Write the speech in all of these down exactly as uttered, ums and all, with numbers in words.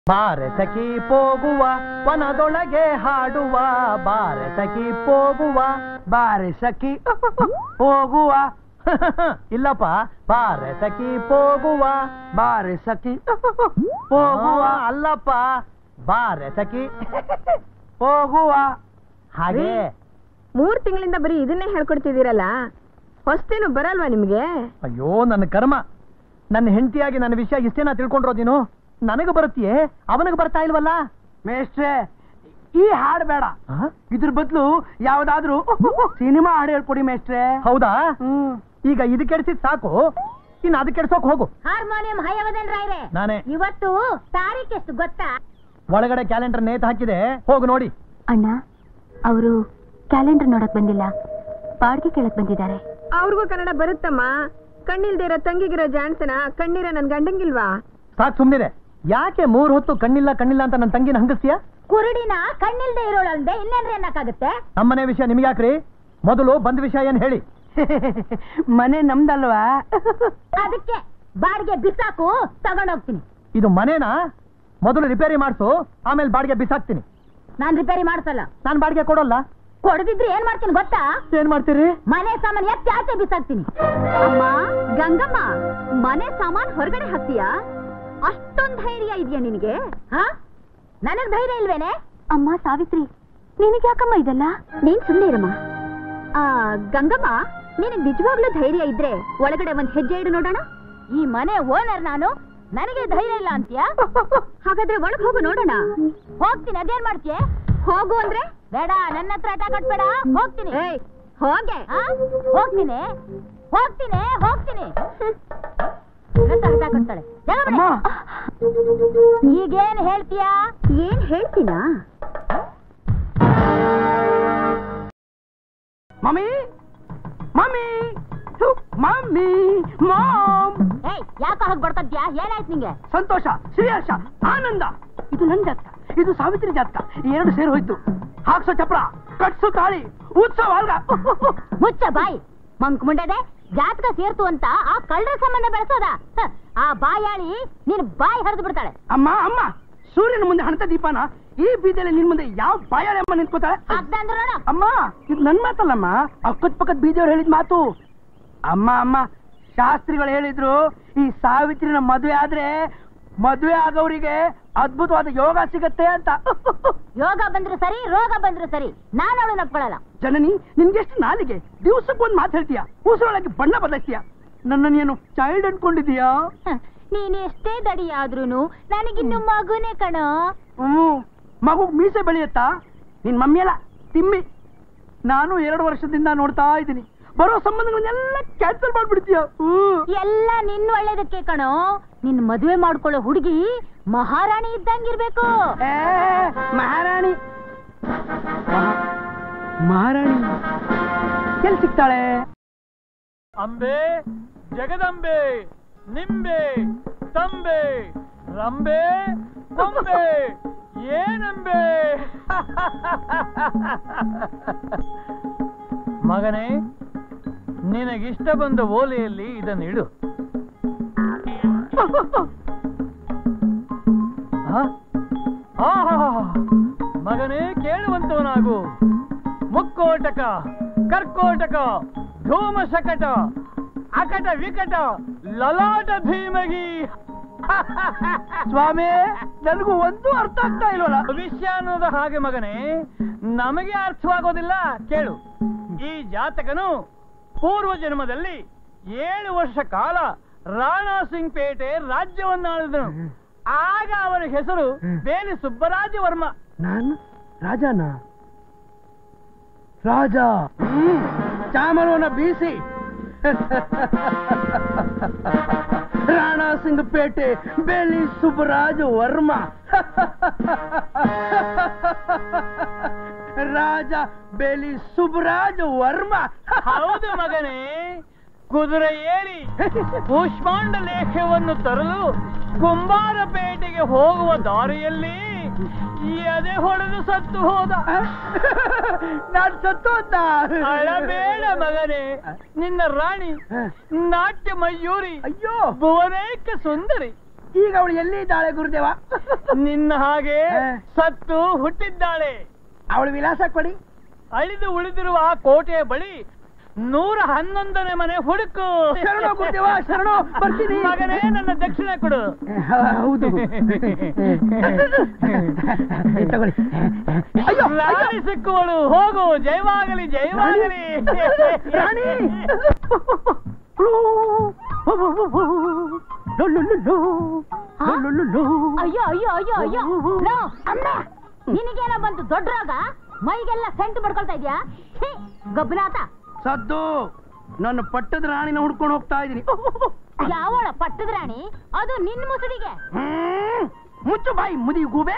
ಬಾರೆ ಸಖಿ ಹೋಗುವ ವನದೊಳಗೆ ಹಾಡುವ ಬಾರೆ ಸಖಿ ಹೋಗುವ ಬಾರೆ ಸಖಿ ಹೋಗುವ ಇಲ್ಲಪ್ಪ ಬಾರೆ ಸಖಿ ಹೋಗುವ ಬಾರೆ ಸಖಿ ಹೋಗುವ ಅಲ್ಲಪ್ಪ ಬಾರೆ ಸಖಿ ಹೋಗುವ ಹಾಗೆ ಮೂರ್ ತಿಂಗಳಿಂದ ಬರೀ ಇದನ್ನೇ ಹೇಳ್ಕೊಡ್ತಿದ್ದೀರಲ್ಲ ಹೊಸ್ತೇನು ಬರಲ್ವಾ ನಿಮ್ಗೆ? ಅಯ್ಯೋ ನನ್ನ ಕರ್ಮ, ನನ್ನ ಹೆಂಡತಿಯಾಗಿ ನನ್ನ ವಿಷಯ ಇಷ್ಟೇನಾ ತಿಳ್ಕೊಂಡ್ರೋದಿನು? ನನಗೆ ಬರುತ್ತೀಯೇ ಅವನಿಗೆ ಬರ್ತಾ ಇಲ್ವಲ್ಲ? ಮೇಷ್ಟ್ರೆ ಈ ಹಾಡು ಬೇಡ, ಇದ್ರ ಬದಲು ಯಾವ್ದಾದ್ರು ಸಿನಿಮಾ ಹಾಡು ಹೇಳ್ಕೊಡಿ ಮೇಷ್ಟ್ರೆ. ಹೌದಾ? ಈಗ ಇದು ಕೆಡ್ಸಿದ್ ಸಾಕು, ಇನ್ನು ಅದು ಕೆಡ್ಸೋಕ್ ಹೋಗು. ಹಾರ್ಮೋನಿಯಂ ಹೈಯವದನ್ ರಾಯ್ರೆ ನಾನೇ. ಇವತ್ತು ತಾರೀಖ್ ಎಷ್ಟು ಗೊತ್ತಾ? ಒಳಗಡೆ ಕ್ಯಾಲೆಂಡರ್ ನೇತು ಹಾಕಿದೆ, ಹೋಗು ನೋಡಿ. ಅಣ್ಣ ಅವರು ಕ್ಯಾಲೆಂಡರ್ ನೋಡಕ್ ಬಂದಿಲ್ಲ, ಬಾಡ್ಗೆ ಕೇಳಕ್ ಬಂದಿದ್ದಾರೆ. ಅವ್ರಿಗೂ ಕನ್ನಡ ಬರುತ್ತಮ್ಮ. ಕಣ್ಣಿಲ್ದೇ ಇರೋ ತಂಗಿಗಿರೋ ಜಾಣ್ಸನ ಕಣ್ಣೀರ ನನ್ ಗಂಡಂಗಿಲ್ವಾ? ಸಾಕು ಸುಮ್ನಿದೆ. ಯಾಕೆ ಮೂರ್ ಹೊತ್ತು ಕಣ್ಣಿಲ್ಲ ಕಣ್ಣಿಲ್ಲ ಅಂತ ನನ್ನ ತಂಗಿನ ಹಂಗಸ್ತೀಯ? ಕುರುಡಿನ ಕಣ್ಣಿಲ್ದೇ ಇರೋಳಲ್ದೆ ಇನ್ನೇನ್ರಿ ಅನ್ನಕ್ಕಾಗತ್ತೆ? ನಮ್ಮನೆ ವಿಷಯ ನಿಮ್ಗೆ ಯಾಕ್ರಿ? ಮೊದಲು ಬಂದ ವಿಷಯ ಏನ್ ಹೇಳಿ. ಮನೆ ನಮ್ದಲ್ವಾ? ಅದಕ್ಕೆ ಬಾಡಿಗೆ ಬಿಸಾಕು, ತಗೊಂಡೋಗ್ತೀನಿ. ಇದು ಮನೇನಾ? ಮೊದಲು ರಿಪೇರಿ ಮಾಡಿಸು, ಆಮೇಲೆ ಬಾಡಿಗೆ ಬಿಸಾಕ್ತೀನಿ. ನಾನ್ ರಿಪೇರಿ ಮಾಡ್ಸಲ್ಲ. ನಾನ್ ಬಾಡಿಗೆ ಕೊಡೋಲ್ಲ. ಕೊಡದಿದ್ರೆ ಏನ್ ಮಾಡ್ತೀನಿ ಗೊತ್ತಾ? ಏನ್ ಮಾಡ್ತೀರಿ? ಮನೆ ಸಾಮಾನ್ ಎತ್ತಿ ಆಚೆ ಬಿಸಾಕ್ತೀನಿ. ಅಮ್ಮ ಗಂಗಮ್ಮ, ಮನೆ ಸಾಮಾನ್ ಹೊರಗಡೆ ಹಾಕ್ತೀಯಾ? ಅಷ್ಟೊಂದ್ ಧೈರ್ಯ ಇದೆಯಾ ನಿನಗೆ? ಹಾ, ನನಗ್ ಧೈರ್ಯ ಇಲ್ವೇನೆ? ಅಮ್ಮ ಸಾವಿತ್ರಿ, ನಿನಗೆ ಯಾಕಮ್ಮ ಇದೆಲ್ಲ? ನೀನ್ ಸುಮ್ಮನೆ ಇರಮ್ಮ. ಆ ಗಂಗಮ್ಮ, ನಿನಗ್ ನಿಜವಾಗ್ಲೂ ಧೈರ್ಯ ಇದ್ರೆ ಒಳಗಡೆ ಒಂದ್ ಹೆಜ್ಜೆ ಇಡು ನೋಡೋಣ. ಈ ಮನೆ ಓನರ್ ನಾನು, ನನಗೆ ಧೈರ್ಯ ಇಲ್ಲ ಅಂತೀಯಾ? ಹಾಗಾದ್ರೆ ಒಳಗ್ ಹೋಗು ನೋಡೋಣ. ಹೋಗ್ತೀನಿ, ಅದೇನ್ ಮಾಡ್ತೀಯ? ಹೋಗು ಅಂದ್ರೆ ಬೇಡ, ನನ್ನ ಹತ್ರ ಆಟ ಕಟ್ಬೇಡ. ಹೋಗ್ತೀನಿ. ಹೋಗೆ. ಹೋಗ್ತೀನಿ ಹೋಗ್ತೀನಿ ಹೋಗ್ತೀನಿ ಕಟ್ತಾಳೆ. ಈಗೇನ್ ಹೇಳ್ತೀಯಾ? ಏನ್ ಹೇಳ್ತೀನಾ? Mummy mummy mummy mom. ಏಯ್, ಯಾಕೆ ಹಾಗೆ ಬಡ್ಕದ್ಯಾ? ಏನಾಯ್ತು ನಿಂಗೆ? ಸಂತೋಷ, ಶ್ರೀಹರ್ಷ, ಆನಂದ. ಇದು ನನ್ ಜಾತಕ, ಇದು ಸಾವಿತ್ರಿ ಜಾತಕ. ಎರಡು ಸೇರಿ ಹೋಯ್ತು. ಹಾಕ್ಸೋ ಚಪ್ರ, ಕಟ್ಸೋ ತಾಳಿ, ಉತ್ಸವ ಅಲ್ಗ. ಮುಚ್ಚ ಬಾಯಿ ಮಂಕ್ ಮುಂಡದೆ. ಜಾತಕ ಸೇರ್ತು ಅಂತ ಆ ಕಳ್ಳರ ಸಂಬಂಧ ಬೆಳೆಸೋದ? ಆ ಬಾಯಾಳಿ ನಿನ್ ಬಾಯಿ ಹರಿದು ಬಿಡ್ತಾಳೆ. ಅಮ್ಮ ಅಮ್ಮ, ಸೂರ್ಯನ ಮುಂದೆ ಹಣತ ದೀಪಾನ ಈ ಬೀದಿಯಲ್ಲಿ ನಿನ್ ಮುಂದೆ ಯಾವ ಬಾಯಾಳಿ ಅಮ್ಮ ನಿಂತ್ಕೋತಾಳೆ? ಅಮ್ಮ, ಇದು ನನ್ ಮಾತಲ್ಲಮ್ಮ, ಅಕ್ಕದ ಪಕ್ಕದ ಬೀದಿಯವ್ರು ಹೇಳಿದ ಮಾತು. ಅಮ್ಮ ಅಮ್ಮ, ಶಾಸ್ತ್ರಿಗಳು ಹೇಳಿದ್ರು, ಈ ಸಾವಿತ್ರಿನ ಮದುವೆ ಆದ್ರೆ ಮದುವೆ ಆಗೋರಿಗೆ ಅದ್ಭುತವಾದ ಯೋಗ ಸಿಗತ್ತೆ ಅಂತ. ಯೋಗ ಬಂದ್ರು ಸರಿ, ರೋಗ ಬಂದ್ರು ಸರಿ, ನಾನು ಅವಳು ನಪ್ಕೊಳ್ಳಲ್ಲ. ಜನನಿ, ನಿನ್ಗೆಷ್ಟು ನಾಲಿಗೆ? ದಿವ್ಸಕ್ಕೆ ಒಂದ್ ಮಾತು ಹೇಳ್ತೀಯ, ಉಸಿರೊಳಗೆ ಬಣ್ಣ ಬದಲಿಸ್ತೀಯ. ನನ್ನನ್ನೇನು ಚೈಲ್ಡ್ ಅನ್ಕೊಂಡಿದೀಯಾ? ನೀನ್ ಎಷ್ಟೇ ದಡಿ ಆದ್ರೂನು ನನಗಿನ್ನು ಮಗುನೇ ಕಣ. ಹ್ಮ್, ಮಗು ಮೀಸೆ ಬೆಳೆಯತ್ತಾ? ನಿನ್ ಮಮ್ಮಿಯಲ್ಲ, ತಿಮ್ಮಿ. ನಾನು ಎರಡು ವರ್ಷದಿಂದ ನೋಡ್ತಾ ಇದ್ದೀನಿ, ಬರೋ ಸಂಬಂಧಗಳನ್ನೆಲ್ಲ ಕ್ಯಾನ್ಸಲ್ ಮಾಡ್ಬಿಡ್ತೀಯ. ಎಲ್ಲ ನಿನ್ನ ಒಳ್ಳೇದಕ್ಕೆ ಕಣೋ. ನಿನ್ ಮದುವೆ ಮಾಡ್ಕೊಳ್ಳೋ ಹುಡುಗಿ ಮಹಾರಾಣಿ ಇದ್ದಂಗಿರ್ಬೇಕು. ಮಹಾರಾಣಿ ಮಹಾರಾಣಿ ಎಲ್ಲಿ ಸಿಗ್ತಾಳೆ? ಅಂಬೆ, ಜಗದಂಬೆ, ನಿಂಬೆ, ತಂಬೆ, ರಂಬೆ, ಕೊಂಬೆ, ಏನಂಬೆ. ಮಗನೇ, ನಿನಗಿಷ್ಟ ಬಂದ ಓಲೆಯಲ್ಲಿ ಇದನ್ನು ಇಡು. ಮಗನೇ, ಕೇಳುವಂತವನಾಗು. ಮುಕ್ಕೋಟಕ, ಕರ್ಕೋಟಕ, ಧೂಮಶಕಟ, ಅಕಟ ವಿಕಟ, ಲಲಾಟ ಭೀಮಗಿ. ಸ್ವಾಮಿ, ನನಗೂ ಒಂದು ಅರ್ಥ ಆಗ್ತಾ ಇಲ್ವಲ್ಲ. ವಿಷಯ ಅನ್ನೋದು ಹಾಗೆ ಮಗನೇ, ನಮಗೆ ಅರ್ಥವಾಗೋದಿಲ್ಲ. ಕೇಳು. ಈ ಜಾತಕನು ಪೂರ್ವ ಜನ್ಮದಲ್ಲಿ ಏಳು ವರ್ಷ ಕಾಲ ರಾಣಾ ಸಿಂಗ್ ಪೇಟೆ ರಾಜ್ಯವನ್ನಾಳಿದನು. ಆಗ ಅವರ ಹೆಸರು ಬೇಲಿ ಸುಬ್ಬರಾಜ ವರ್ಮ. ನಾನು ರಾಜನ ರಾಜ ಚಾಮರವನ್ನ ಬೀಸಿ ರಾಣಾ ಸಿಂಗ್ ಪೇಟೆ ಬೇಲಿ ಸುಬ್ಬರಾಜ ವರ್ಮ ರಾಜ ಬೇಲಿ ಸುಬ್ಬರಾಜ ವರ್ಮ. ಹೌದು ಮಗನೇ, ಕುದುರೆ ಏರಿ ಕೂಷ್ಮಾಂಡ ಲೇಖವನ್ನು ತರಲು ಕುಂಬಾರಪೇಟೆಗೆ ಹೋಗುವ ದಾರಿಯಲ್ಲಿ ಎದೆ ಹೊಡೆದು ಸತ್ತು ಹೋದ. ನಾನು ಸತ್ತು ಹೋದ. ಅಳಬೇಡ ಮಗನೇ, ನಿನ್ನ ರಾಣಿ ನಾಟ್ಯ ಮಯೂರಿ, ಅಯ್ಯೋ ಭುವನೇಕ ಸುಂದರಿ, ಈಗ ಅವಳು ಎಲ್ಲಿದ್ದಾಳೆ ಗುರುದೇವ? ನಿನ್ನ ಹಾಗೆ ಸತ್ತು ಹುಟ್ಟಿದ್ದಾಳೆ. ಅವಳ ವಿಳಾಸ ಕೊಡಿ. ಅಳಿದು ಉಳಿದಿರುವ ಆ ಕೋಟೆಯ ಬಳಿ ನೂರ ಹನ್ನೊಂದನೇ ಮನೆ ಹುಡುಕು. ಶರಣು ಗುರುದೇವ, ಶರಣು. ಬರ್ತೀನಿ ಮಗನೇ, ನನ್ನ ದಕ್ಷಿಣ ಕೊಡು. ಹೌದು ತಗೊಳ್ಳಿ. ರಾಣಿ ಸಿಕ್ಕುವಳು, ಹೋಗು. ಜಯವಾಗಲಿ, ಜಯವಾಗಲಿ ರಾಣಿ. ಅಯ್ಯೋ ಅಯ್ಯೋ ಅಯ್ಯೋ ಅಯ್ಯೋ ಅಮ್ಮ, ನಿನಗೇನ ಬಂತು ದೊಡ್ಡ ರೋಗ? ಮೈಗೆಲ್ಲ ಸೆಂಟ್ ಮಾಡ್ಕೊಳ್ತಾ ಇದ್ಯಾ? ಗಬ್ಬನಾತ ಸದ್ದು, ನನ್ನ ಪಟ್ಟದ ರಾಣಿನ ಹುಡ್ಕೊಂಡು ಹೋಗ್ತಾ ಇದ್ದೀನಿ. ಯಾವಳ ಪಟ್ಟದ ರಾಣಿ? ಅದು ನಿನ್ ಮುಸುಡಿಗೆ. ಮುಚ್ಚು ಬಾಯಿ ಮುದಿ ಗೂಬೆ.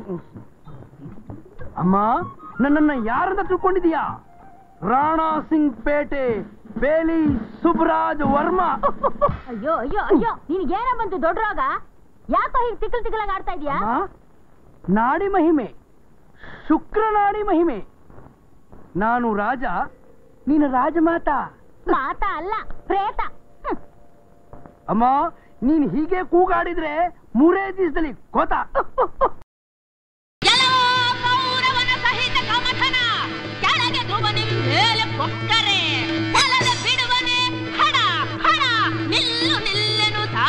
ಅಮ್ಮ, ನನ್ನನ್ನ ಯಾರಂತ ತಿಳ್ಕೊಂಡಿದೀಯಾ? ರಾಣಾ ಸಿಂಗ್ ಪೇಟೆ ಬೇಲಿ ಸುಬ್ರಾಜ್ ವರ್ಮಾ. ಅಯ್ಯೋ ಅಯ್ಯೋ ಅಯ್ಯೋ, ನಿನ್ಗೇನ ಬಂತು ದೊಡ್ಡ ರೋಗ? ಯಾಕೋ ಹೀಗೆ ತಿಕ್ಕಲ್ ತಿಕ್ಕಲಾಗ ಆಡ್ತಾ ಇದೀಯಾ? ನಾಡಿ ಮಹಿಮೆ, ಶುಕ್ರ ನಾಡಿ ಮಹಿಮೆ. ನಾನು ರಾಜ, ನೀನು ರಾಜಮಾತಾ. ಮಾತಾ ಅಲ್ಲ, ಪ್ರೇತ. ಅಮ್ಮ, ನೀನ್ ಹೀಗೆ ಕೂಗಾಡಿದ್ರೆ ಮೂರೇ ದಿವಸದಲ್ಲಿ ಕೋತ. ಸಹಿತ ಕಮಥನ ಕೆಳಗೆ ಧ್ರುವನೆ ಮೇಲೆ ಕೊಕ್ಕರೆ ಕೆಳಗೆ ಬಿಡುವನೆ ಹಡ ಹಡ ನಿಲ್ಲು ನಿಲ್ಲೆನು ತಾ.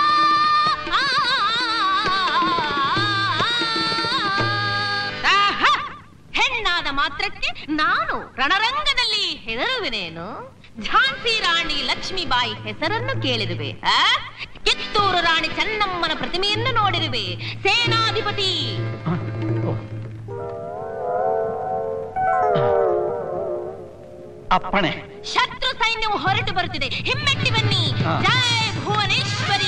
ಹೆಣ್ಣಾದ ಮಾತ್ರಕ್ಕೆ ನಾನು ರಣರಂಗದಲ್ಲಿ ಹೆದರುವೆನೇನು? ಝಾನ್ಸಿ ರಾಣಿ ಲಕ್ಷ್ಮೀಬಾಯಿ ಹೆಸರನ್ನು ಕೇಳಿರುವೆ, ಕಿತ್ತೂರು ರಾಣಿ ಚೆನ್ನಮ್ಮನ ಪ್ರತಿಮೆಯನ್ನು ನೋಡಿರುವೆ. ಸೇನಾಧಿಪತಿ ಅಪ್ಪಣೆ. ಶತ್ರು ಸೈನ್ಯವು ಹೊರಟು ಬರುತ್ತಿದೆ, ಹಿಮ್ಮೆಟ್ಟಿ ಬನ್ನಿ. ಜೈ ಭುವನೇಶ್ವರಿ.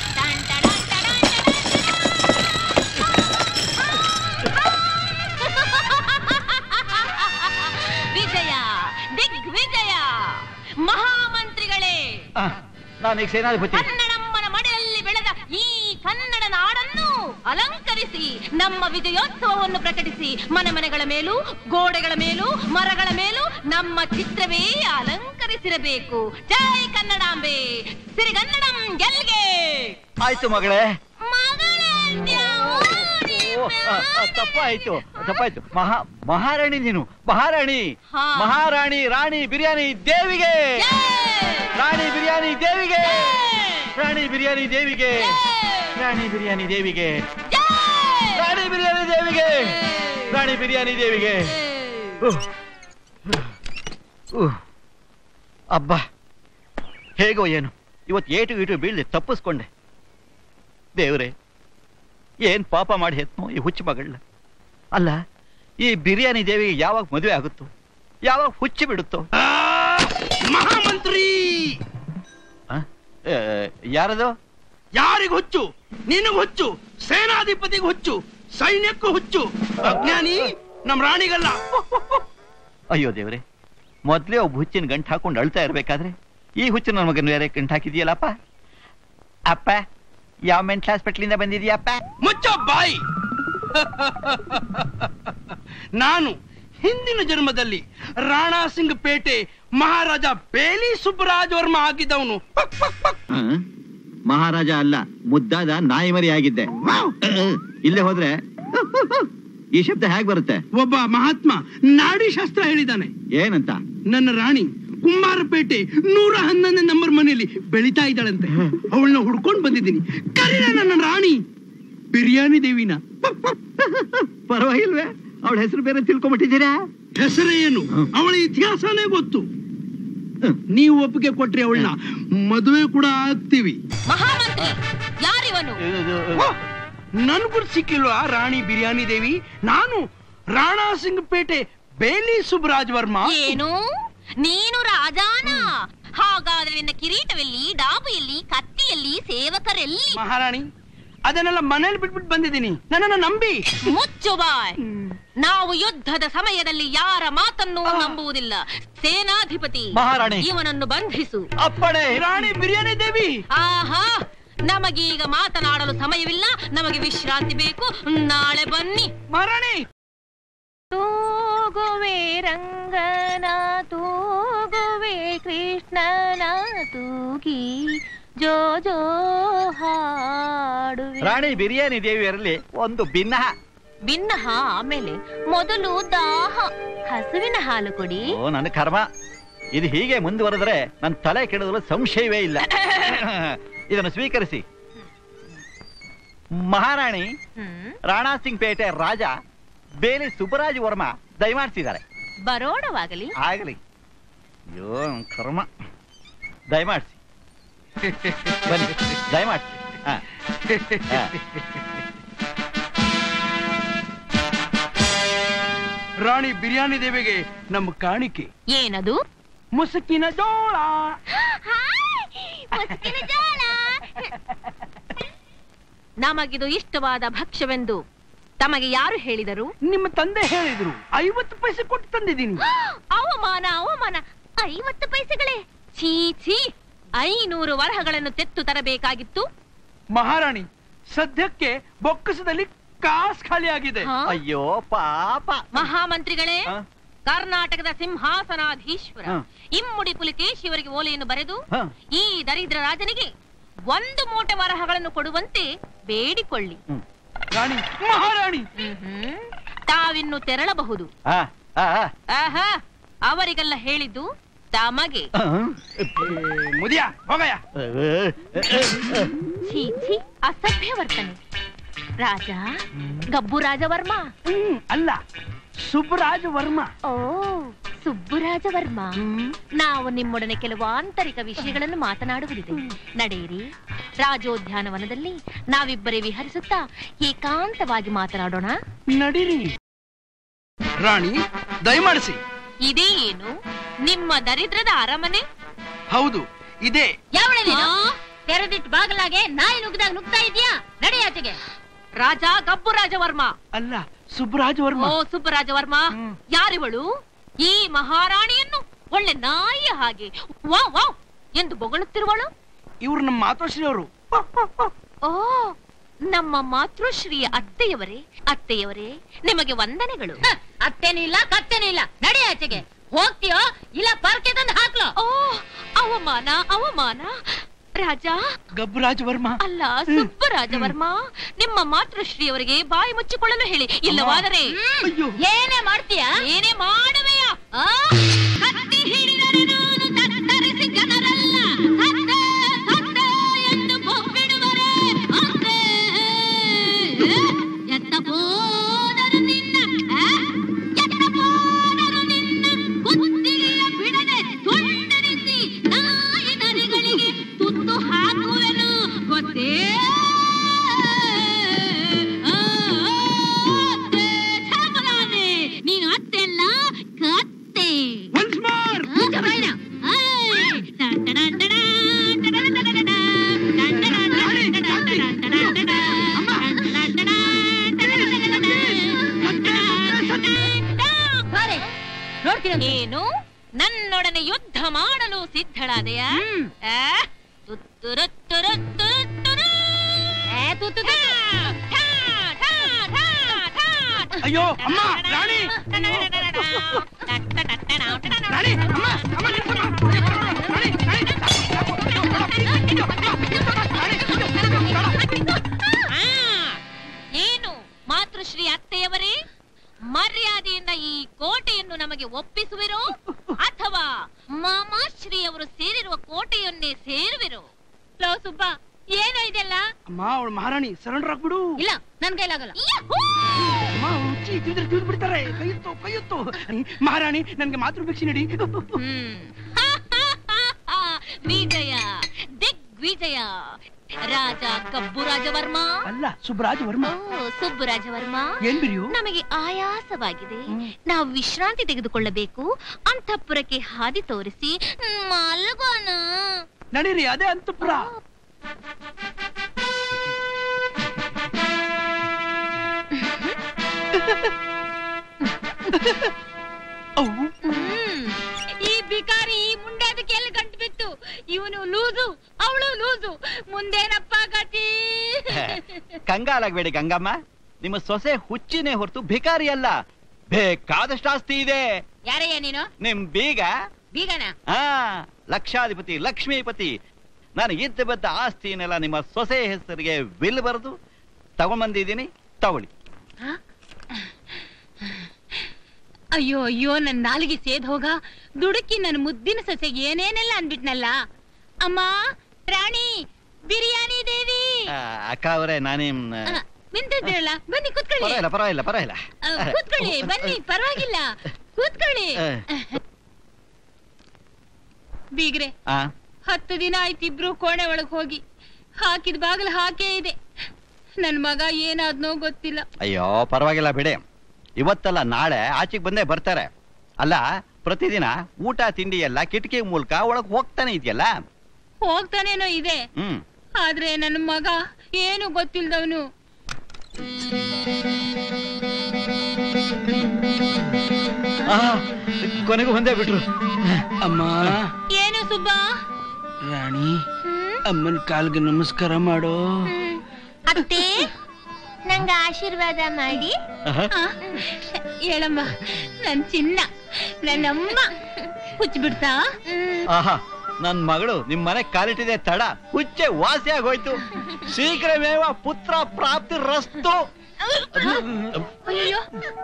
ವಿಜಯ, ದಿಗ್ವಿಜಯ. ಮಹಾಮಂತ್ರಿಗಳೇ, ನಾನೀಗ ಸೇನಾಧಿಪತಿ. ಕನ್ನಡಮ್ಮನ ಮಡಿಯಲ್ಲಿ ಬೆಳೆದ ಈ ಕನ್ನಡ ನಾಡನ್ನು ಅಲಂಕರಿಸಿ ನಮ್ಮ ವಿಜಯೋತ್ಸವವನ್ನು ಪ್ರಕಟಿಸಿ ಮನೆ ಮನೆಗಳ ಮೇಲೂ ಗೋಡೆಗಳ ಮೇಲೂ ಮರಗಳ ಮೇಲೂ ನಮ್ಮ ಚಿತ್ರವೇ ಅಲಂಕರಿಸಿರಬೇಕು. ಜೈ ಕನ್ನಡಾಂಬೆ, ಸಿರಿಗನ್ನಡಂ ಗೆಲ್ಗೆ. ಆಯ್ತು ಮಗಳೇ. ಮಗಳೇ, ತಪ್ಪಾಯ್ತು ತಪ್ಪಾಯ್ತು. ಮಹಾ ಮಹಾರಾಣಿ ನೀನು, ಮಹಾರಾಣಿ. ಮಹಾರಾಣಿ ರಾಣಿ ಬಿರಿಯಾನಿ ದೇವಿಗೆ. ರಾಣಿ ಬಿರಿಯಾನಿ ದೇವಿಗೆ. ರಾಣಿ ಬಿರಿಯಾನಿ ದೇವಿಗೆ. ರಾಣಿ ಬಿರಿಯಾನಿ ದೇವಿಗೆ. ರಾಣಿ ಬಿರಿಯಾನಿ ದೇವಿಗೆ. ರಾಣಿ ಬಿರಿಯಾನಿ ದೇವಿಗೆ. ಅಬ್ಬಾ, ಹೇಗೋ ಏನು ಇವತ್ತು ಏಟು ಇಟು ಬೀಳ್ದೆ ತಪ್ಪಿಸ್ಕೊಂಡೆ. ದೇವ್ರೆ, ಏನ್ ಪಾಪ ಮಾಡಿ ಹೆತ್ನೋ ಈ ಹುಚ್ಚು ಮಗಳನ್ನ. ಅಲ್ಲ, ಈ ಬಿರಿಯಾನಿ ದೇವಿಗೆ ಯಾವಾಗ ಮದುವೆ ಆಗುತ್ತೋ, ಯಾವಾಗ ಹುಚ್ಚಿ ಬಿಡುತ್ತೋ? ಮಹಾಮಂತ್ರಿ ಯಾರದು? ಯಾರಿಗೂ ಹುಚ್ಚು? ನಿನಗೂ ಹುಚ್ಚು, ಸೇನಾಧಿಪತಿಗೂ ಹುಚ್ಚು, ಸೈನ್ಯಕ್ಕೂ ಹುಚ್ಚು. ಅಜ್ಞಾನಿ ನಮ್ ರಾಣಿಗಲ್ಲ. ಅಯ್ಯೋ ದೇವ್ರೆ, ಮೊದ್ಲೇ ಒಬ್ಬ ಹುಚ್ಚಿನ ಗಂಟು ಹಾಕೊಂಡು ಅಳ್ತಾ ಇರ್ಬೇಕಾದ್ರೆ ಈ ಹುಚ್ಚು ನನ್ನ ಮಗನ ಬೇರೆ ಗಂಟು ಹಾಕಿದೀಯಲ್ಲಪ್ಪ. ಅಪ್ಪ, ಯಾವ ಮೆಂಟಲ್ ಹಾಸ್ಪಿಟ್ಲಿಂದ ಬಂದಿದೀಯಪ್ಪ? ಮುಚ್ಚೋ ಬಾಯಿ. ನಾನು ಹಿಂದಿನ ಜನ್ಮದಲ್ಲಿ ರಾಣಾ ಸಿಂಗ್ ಪೇಟೆ ಮಹಾರಾಜ ಬೇಲಿ ಸುಬ್ಬರಾಜ್ ವರ್ಮ ಆಗಿದ್ದವನು. ಮಹಾರಾಜ ಅಲ್ಲ, ಮುದ್ದಾದ ನಾಯಿ ಮರಿ ಆಗಿದ್ದೆ. ಇಲ್ಲೇ ಹೋದ್ರೆ ಈ ಶಬ್ದ ಹೇಗೆ ಬರುತ್ತೆ? ಒಬ್ಬ ಮಹಾತ್ಮ ನಾಡಿ ಶಾಸ್ತ್ರ ಹೇಳಿದ್ದಾನೆ. ಏನಂತ? ನನ್ನ ರಾಣಿ ಕುಂಬಾರಪೇಟೆ ನೂರ ಹನ್ನೊಂದನೇ ನಂಬರ್ ಮನೆಯಲ್ಲಿ ಬೆಳಿತಾ ಇದ್ದಾಳಂತೆ. ಅವಳನ್ನ ಹುಡ್ಕೊಂಡು ಬಂದಿದ್ದೀನಿ. ಕರೀನ ನನ್ನ ರಾಣಿ ಬಿರಿಯಾನಿ ದೇವಿನ. ಪರವಾಗಿಲ್ವೇ? ಅವಳ ಹೆಸರು ಬೇರೆ ತಿಳ್ಕೊಂಡ್ಬಿಟ್ಟಿದ್ದೀರಾ? ಹೆಸರೇ ಏನು, ಅವಳ ಇತಿಹಾಸನೇ ಗೊತ್ತು. ನೀವು ಒಪ್ಪಿಗೆ ಕೊಟ್ರಿ ಅವಳನ್ನ ಮದುವೆ ಕೂಡ ಆಗ್ತೀವಿ. ಮಹಾಮಂತ್ರಿ ಯಾರಿವನು? ನನ್ ಗುರು ಸಿಕ್ಕಿಲ್ವಾ ರಾಣಿ ಬಿರಿಯಾನಿ ದೇವಿ? ನಾನು ರಾಣಾ ಸಿಂಗ್ ಪೇಟೆ ಬೇಲಿ ಸುಬ್ಬರಾಜ್ ವರ್ಮ. ಏನು, ನೀನು ರಾಜಾನ? ಹಾಗಾದ್ರೆ ನಿನ್ನ ಕಿರೀಟವೆಲ್ಲಿ, ಡಾಬೆಯಲ್ಲಿ, ಕತ್ತಿಯಲ್ಲಿ, ಸೇವಕರೆಲ್ಲಿ? ಮಹಾರಾಣಿ, ಅದನ್ನೆಲ್ಲ ಮನೇಲಿ ಬಿಟ್ಬಿಟ್ಟು ಬಂದಿದ್ದೀನಿ, ನನ್ನನ್ನು ನಂಬಿ. ಮುಚ್ಚು ಬಾಯ್. ನಾವು ಯುದ್ಧದ ಸಮಯದಲ್ಲಿ ಯಾರ ಮಾತನ್ನು ನಂಬುವುದಿಲ್ಲ. ಸೇನಾಧಿಪತಿ ಮಹಾರಾಣಿ, ಇವನನ್ನು ಬಂಧಿಸು. ಅಪ್ಪಣೆ. ರಾಣಿ ಬಿರಿಯಾನಿ ದೇವಿ. ಆಹಾ, ನಮಗೀಗ ಮಾತನಾಡಲು ಸಮಯವಿಲ್ಲ, ನಮಗೆ ವಿಶ್ರಾಂತಿ ಬೇಕು. ನಾಳೆ ಬನ್ನಿ. ಮಹಾರಾಣಿ. ತೂಗುವೆ ರಂಗನ ತೂಗುವೆ ಕೃಷ್ಣನ ತೂಗಿ ಜೋ ಜೋ ಹಾಡುವೆ. ರಾಣಿ ಬಿರಿಯಾನಿ ದೇವಿಯರಲ್ಲಿ ಒಂದು ಭಿನ್ನ ಭಿನ್ನ ಆಮೇಲೆ ಮೊದಲು ದಾಹ, ಹಸುವಿನ ಹಾಲು ಕೊಡಿ. ಓ ನನ್ನ ಕರ್ಮ, ಇದು ಹೀಗೆ ಮುಂದುವರೆದರೆ ನನ್ನ ತಲೆ ಕೆಡೋದ್ರಲ್ಲಿ ಸಂಶಯವೇ ಇಲ್ಲ. ಇದನ್ನು ಸ್ವೀಕರಿಸಿ. ಮಹಾರಾಣಿ ರಾಣಾ ಸಿಂಗ್ ಪೇಟೆ ರಾಜ ಬೇಲಿ ಸುಬ್ಬರಾಜ ವರ್ಮ ದಯಮಾಡಿಸಿದ್ದಾರೆ. ಬರೋಣವಾಗಲಿ. ಆಗಲಿ. ಅಯ್ಯೋ ಕರ್ಮ, ದಯಮಾಡಿಸಿ ಬನ್ನಿ, ದಯಮಾಡಿಸಿ. ಹಾ ರಾಣಿ ಬಿರಿಯಾನಿ ದೇವಿಗೆ ನಮ್ಮ ಕಾಣಿಕೆ. ಏನದು? ಮುಸುಕಿನ ಜೋಳ. ನಮಗಿದು ಇಷ್ಟವಾದ ಭಕ್ಷ್ಯವೆಂದು ತಮಗೆ ಯಾರು ಹೇಳಿದರು? ನಿಮ್ಮ ತಂದೆ ಹೇಳಿದ್ರು. ಐವತ್ತು ಪೈಸೆ ಕೊಟ್ಟು ತಂದಿದ್ದೀನಿ. ಅವಮಾನ ಅವಮಾನ. ಐವತ್ತು ಪೈಸೆಗಳೇ? ಛೀ ಛೀ, ಐನೂರು ವರಹಗಳನ್ನು ತೆತ್ತು ತರಬೇಕಾಗಿತ್ತು. ಮಹಾರಾಣಿ, ಸದ್ಯಕ್ಕೆ ಬೊಕ್ಕಸದಲ್ಲಿ ಕಾಸ್ ಖಾಲಿ ಆಗಿದೆ. ಅಯ್ಯೋ ಪಾಪ. ಮಹಾಮಂತ್ರಿಗಳೇ, ಕರ್ನಾಟಕದ ಸಿಂಹಾಸನಾಧೀಶ್ವರ ಇಮ್ಮುಡಿ ಪುಲಿಕೇಶಿ ಅವರಿಗೆ ಓಲೆಯನ್ನು ಬರೆದು ಈ ದರಿದ್ರ ರಾಜನಿಗೆ ಒಂದು ಮೂಟೆ ವರಹಗಳನ್ನು ಕೊಡುವಂತೆ ಬೇಡಿಕೊಳ್ಳಿ. ರಾಣಿ, ಮಹಾರಾಣಿ, ತಾವಿನ್ನು ತೆರಳಬಹುದು. ಆಹಾ, ಅವರಿಗೆಲ್ಲ ಹೇಳಿದ್ದು ತಮಗೆ. ಮುದಿಯ ಹೋಗಯ್ಯ. ಛೀ ಛೀ, ಅಸಭ್ಯ ವರ್ತನೆ. ರಾಜ ಗಬ್ಬು ರಾಜವರ್ಮ ಅಲ್ಲ, ಸುಬ್ಬರಾಜ ವರ್ಮ. ಓ, ಸುಬ್ಬರಾಜ ವರ್ಮ. ನಾವು ನಿಮ್ಮೊಡನೆ ಕೆಲವು ಆಂತರಿಕ ವಿಷಯಗಳನ್ನು ಮಾತನಾಡುವುದಿದೆ. ನಡೆಯಿರಿ. ರಾಜೋದ್ಯಾನವನದಲ್ಲಿ ನಾವಿಬ್ಬರೇ ವಿಹರಿಸುತ್ತಾ ಏಕಾಂತವಾಗಿ ಮಾತನಾಡೋಣ. ನಡೀರಿ. ರಾಣಿ, ದಯಮಾಡಿಸಿ. ಇದೇ ಏನು ನಿಮ್ಮ ದರಿದ್ರದ ಅರಮನೆ? ಹೌದು, ಇದೇ. ಯಾವಳೆ ನೀನು? ತೆರೆದಿಟ್ಟು ಬಾಗಲಾಗೆ ನಾಯಿ ನುಗ್ಗದಾಗ ನುಗ್ತಾ ಇದೀಯಾ? ನಡೆಯಾಚೆಗೆ. ರಾಜ ಗಬ್ಬು ರಾಜವರ್ಮ. ಅಲ್ಲ, ಸುಬ್ಬರಾಜ ವರ್ಮ. ಓ, ಸುಬ್ಬರಾಜ ವರ್ಮ. ಯಾರಿವಳು? ಈ ಮಹಾರಾಣಿಯನ್ನು ಒಳ್ಳೆ ನಾಯಿಯ ಹಾಗೆ ವಾವ್ ವಾವ್ ಎಂದು ಬೊಗಳುತ್ತಿರುವಳು. ಇವರು ನಮ್ಮ ಮಾತೋಶ್ರೀ ಅವರು. ಓ, ನಮ್ಮ ಮಾತೃಶ್ರೀಯ ಅತ್ತೆಯವರೇ. ಅತ್ತೆಯವರೇ, ನಿಮಗೆ ವಂದನೆಗಳು. ಅತ್ತೇನೂ ಇಲ್ಲ, ಕತ್ತೇನೂ ಇಲ್ಲ. ನಡೆಯಾಚೆಗೆ. ಹೋಗ್ತೀಯೋ ಇಲ್ಲ ಪರ್ಕೆ ತಂದು ಹಾಕ್ಲೋ? ಓ, ಅವಮಾನ ಅವಮಾನ. ರಾಜ ಗಬ್ಬರಾಜ ವರ್ಮ ಅಲ್ಲ, ಸುಬ್ಬರಾಜವರ್ಮ. ನಿಮ್ಮ ಮಾತೃಶ್ರೀಯವರಿಗೆ ಬಾಯಿ ಮುಚ್ಚಿಕೊಳ್ಳಲು ಹೇಳಿ, ಇಲ್ಲವಾದರೆ ಏನೇ ಮಾಡ್ತೀಯಾ? ಏನೇ ಮಾಡುವೆಯಾ? ಕತ್ತಿ ಹಿಡಿದರೆ ನಾನು ತತ್ತರಿಸಿ ಜನರಲ್ಲ ಸತ್ತೆ ಸತ್ತೆ ಎಂದು ಬೊಬ್ಬಿಡುವರೆ. ಅಂತೆ ಎತ್ತ ಹೋದರು ನಿನ್ನ ಎತ್ತ ಹೋದರು ನಿನ್ನ ಕುತ್ತಿಗೆಯ ಬಿಡದೆ ತುಂಡರಿಸಿ ನಾಯಿ ನರಿಗಳಿಗೆ ತುತ್ತು ಹಾಕುವೆನು ಗೊತ್ತೇ? ನೀನು ಅತ್ತೆಲ್ಲ ಕತ್ತೆ. ಏನು ನನ್ನೊಡನೆ ಯುದ್ಧ ಮಾಡಲು ಸಿದ್ಧಳಾದೆಯಾ? ಅಯ್ಯೋ ಅಮ್ಮ, ರಾಣಿ. ರಾಣಿ, ಅಮ್ಮ, ಅಮ್ಮ, ಏನು ಮಾತೃಶ್ರೀ ಅತ್ತೆಯವರೇ, ಮರ್ಯಾದೆಯಿಂದ ಈ ಕೋಟೆಯನ್ನು ನಮಗೆ ಒಪ್ಪಿಸುವಿರೋ ಅಥವಾ ಮಾಮಾಶ್ರೀ ಅವರು ಸೇರಿರುವ ಕೋಟೆಯನ್ನೇ ಸೇರುವಿರೋ? ಲೋ ಸುಬ್ಬ, ಏನೋ ಇದೆಲ್ಲ? ಅಮ್ಮ, ಅವಳು ಮಹಾರಾಣಿ, ಸರೆಂಡರ್ ಆಗ್ಬಿಡು. ಇಲ್ಲ, ನನ್ ಕೈಲಾಗಲ್ಲ. ಬಿಡ್ತಾರೆ. ಕೈಯುತ್ತು ಕೈಯುತ್ತು. ಮಹಾರಾಣಿ, ನನ್ಗೆ ಮಾತೃ ಭಿಕ್ಷೆ ನೀಡಿ. ವಿಜಯ, ದಿಗ್ವಿಜಯ. ರಾಜ ಗಬ್ಬು ರಾಜವರ್ಮ ಅಲ್ಲ, ಸುಬ್ಬರಾಜ ವರ್ಮ. ಸುಬ್ಬರಾಜ ವರ್ಮ, ಏನ್ ಬಿರಿಯು? ನಮಗೆ ಆಯಾಸವಾಗಿದೆ, ನಾವು ವಿಶ್ರಾಂತಿ ತೆಗೆದುಕೊಳ್ಳಬೇಕು. ಅಂತಃಪುರಕ್ಕೆ ಹಾದಿ ತೋರಿಸಿ ಮಲಗೋಣ. ನಡೀರಿ, ಅದೇ ಅಂತಃಪುರ. ಈ ಬಿಕಾರಿ ಈ ಮುಂಡೆ ಅದಕ್ಕೆ ಎಲ್ಲಿ ಗಂಟು ಬಿತ್ತು? ಇವನು ಲೂಸು, ಅವಳು ಲೂಸು. ಮುಂದೇನಪ್ಪ ಗತಿ? ಕಂಗಾಲಾಗಬೇಡಿ ಗಂಗಮ್ಮ, ನಿಮ್ಮ ಸೊಸೆ ಹುಚ್ಚಿನೇ ಹೊರತು ಭಿಕಾರಿ ಅಲ್ಲ. ಬೇಕಾದಷ್ಟು ಆಸ್ತಿ ಇದೆ. ಯಾರಯ್ಯ ನೀನು? ನಿಮ್ ಬೀಗ. ಬೀಗನ? ಹಾ, ಲಕ್ಷಾಧಿಪತಿ, ಲಕ್ಷ್ಮೀಪತಿ. ನಾನು ಇದ್ದ ಬದ್ದ ಆಸ್ತಿನೆಲ್ಲ ನಿಮ್ಮ ಸೊಸೆ ಹೆಸರಿಗೆ ವಿಲ್ ಬರೆದು ತಗೊಂಡ್ಬಂದಿದ್ದೀನಿ, ತಗೊಳ್ಳಿ. ಅಯ್ಯೋ ಅಯ್ಯೋ, ನನ್ನ ನಾಲಿಗೆ ಸೇದ್ ಹೋಗ. ದುಡುಕಿ ನನ್ನ ಮುದ್ದಿನ ಸೊಸೆಗೆ ಏನೇನೆಲ್ಲ ಅನ್ಬಿಟ್ನಲ್ಲ. ಅಮ್ಮ ರಾಣಿ, ಬಿರಿಯಾನಿ ದೇವಿ. ಅಕ್ಕ ಅವರೇ, ನಾನೇ ನಿಂತಿದ್ದೀರಲ್ಲ, ಬನ್ನಿ ಕೂತ್ಕೊಳ್ಳಿ. ಪರವಾಗಿಲ್ಲ ಪರವಾಗಿಲ್ಲ ಪರವಾಗಿಲ್ಲ ಕೂತ್ಕೊಳ್ಳಿ, ಬನ್ನಿ, ಪರವಾಗಿಲ್ಲ, ಕೂತ್ಕೊಳ್ಳಿ. ಬೀಗ್ರೆ, ಹತ್ತು ದಿನ ಆಯ್ತು ಇಬ್ರು ಕೋಣೆ ಒಳಗ್ ಹೋಗಿ. ಹಾಕಿದ ಬಾಗಿಲು ಹಾಕೇ ಇದೆ. ನನ್ ಮಗ ಏನಾದ್ನೋ ಗೊತ್ತಿಲ್ಲ. ಅಯ್ಯೋ ಪರವಾಗಿಲ್ಲ ಬಿಡಿ, ಇವತ್ತಲ್ಲ ನಾಳೆ ಆಚೆಗೆ ಬಂದೇ ಬರ್ತಾರೆ. ಅಲ್ಲ, ಪ್ರತಿದಿನ ಊಟ ತಿಂಡಿ ಎಲ್ಲ ಕಿಟಕಿ ಮೂಲಕ ಒಳಗ್ ಹೋಗ್ತಾನೆ ಇದೆಯಲ್ಲ. ಹೋಗ್ತಾನೇನೋ ಇದೆ, ಹ್ಮ್ ಆದ್ರೆ ನನ್ನ ಮಗ ಏನು ಗೊತ್ತಿಲ್ದವನು. ಕೊನೆಗೂ ಬಂದೇ ಬಿಟ್ರು. ಅಮ್ಮ. ಏನು ಸುಬ್ಬಾ? ರಾಣಿ, ಅಮ್ಮನ ಕಾಲ್ಗೆ ನಮಸ್ಕಾರ ಮಾಡೋ. ಅತ್ತೆ, ನಂಗ ಆಶೀರ್ವಾದ ಮಾಡಿ. ಹೇಳಮ್ಮ, ನನ್ ಚಿನ್ನ, ನನ್ನಮ್ಮ. ಹುಚ್ಚ ಬಿಡ್ತಾ? ಆಹಾ, ನನ್ ಮಗಳು ನಿಮ್ ಮನೆ ಕಾಲಿಟ್ಟಿದೆ ತಡ, ಹುಚ್ಚೆ ವಾಸಿ ಆಗೋಯ್ತು. ಶೀಘ್ರಮೇವ ಪುತ್ರ ಪ್ರಾಪ್ತಿ ರಸ್ತು. ಅಯ್ಯೋ,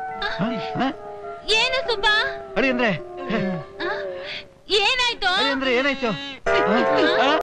ಏನು ಸುಬ್ಬಾ? ಅಡಿ ಅಂದ್ರೆ ಏನಾಯ್ತು? ಅಂದ್ರೆ ಏನಾಯ್ತು?